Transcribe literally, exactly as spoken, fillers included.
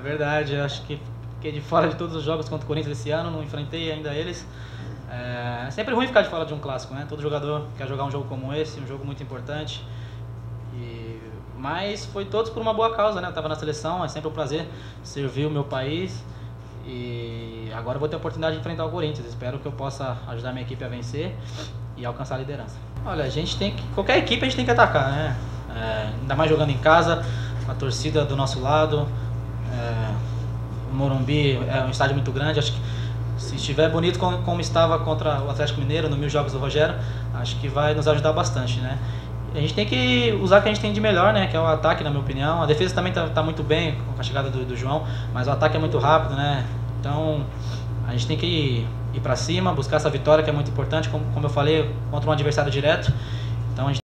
verdade, eu acho que fiquei de fora de todos os jogos contra o Corinthians esse ano, não enfrentei ainda eles. É sempre ruim ficar de fora de um clássico, né? Todo jogador quer jogar um jogo como esse, um jogo muito importante. E... Mas foi todos por uma boa causa, né? Eu estava na seleção, é sempre um prazer servir o meu país. E agora eu vou ter a oportunidade de enfrentar o Corinthians. Espero que eu possa ajudar minha equipe a vencer e alcançar a liderança. Olha, a gente tem que... Qualquer equipe a gente tem que atacar, né? É, ainda mais jogando em casa, com a torcida do nosso lado. É, o Morumbi é um estádio muito grande, acho que se estiver bonito como, como estava contra o Atlético Mineiro no Mil Jogos do Rogério, acho que vai nos ajudar bastante, né? A gente tem que usar o que a gente tem de melhor, né? Que é o ataque, na minha opinião. A defesa também está tá muito bem com a chegada do, do João, mas o ataque é muito rápido, né? Então a gente tem que ir, ir para cima, buscar essa vitória que é muito importante, como, como eu falei, contra um adversário direto. Então a gente